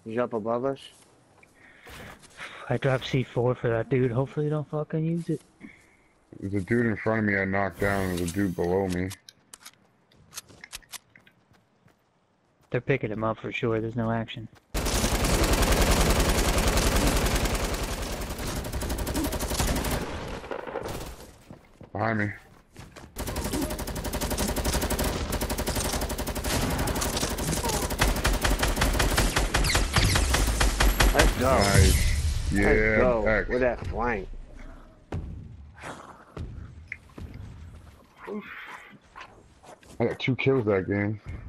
He's up above us. I dropped C4 for that dude. Hopefully, you don't fucking use it. There's a dude in front of me I knocked down. There's a dude below me. They're picking him up for sure. There's no action. Behind me. Let's go. Nice. Yeah, Let's go X. with that flank. I got 2 kills that game.